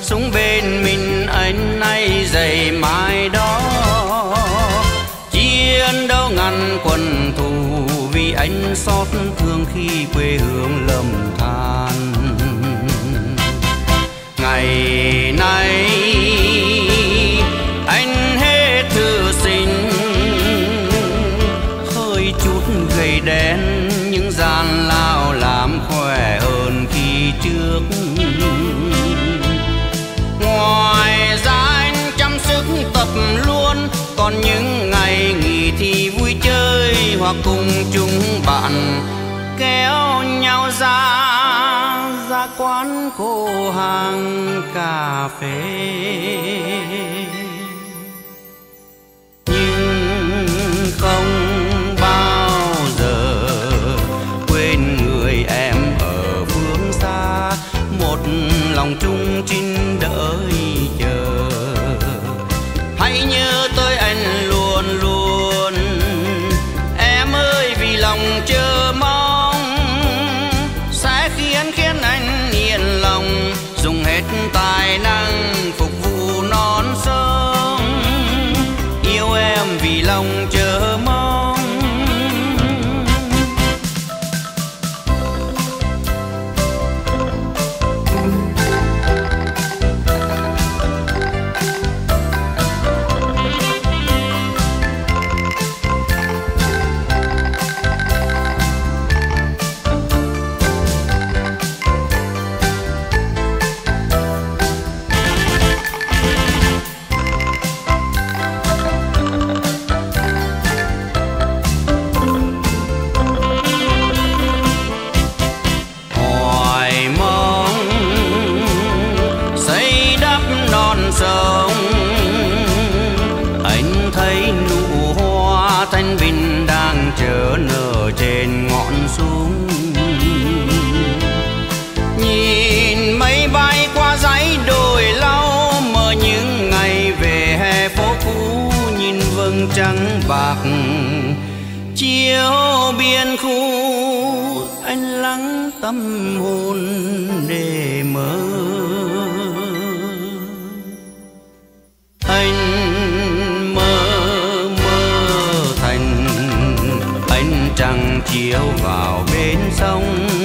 súng bên mình anh nay dày mai đó. Chiến đấu ngăn quân thù vì anh xót thương khi quê hương lầm than. Ngày nay anh hết thư sinh, hơi chút gầy đen những gian lao làm khỏe hơn khi trước. Ngoài ra anh chăm sức tập luôn, còn những ngày nghỉ thì vui chơi hoặc cùng chúng bạn kéo nhau ra quán cô hàng cà phê. Nhưng không bao giờ quên người em ở phương xa, một lòng chung trinh đợi chờ. Hãy nhớ tới anh luôn luôn em ơi, vì lòng chờ mong sẽ khiến anh yên lòng, dùng hết tài năng phục vụ non sông. Yêu em vì lòng chờ mong. Sông anh thấy nụ hoa thanh bình đang chờ nở trên ngọn súng. Nhìn mây bay qua dãy đồi lau mờ những ngày về hè phố cũ, nhìn vầng trăng bạc chiếu biên khu, anh lắng tâm hồn để mơ. Anh mơ thành ánh trăng chiếu vào bên sông,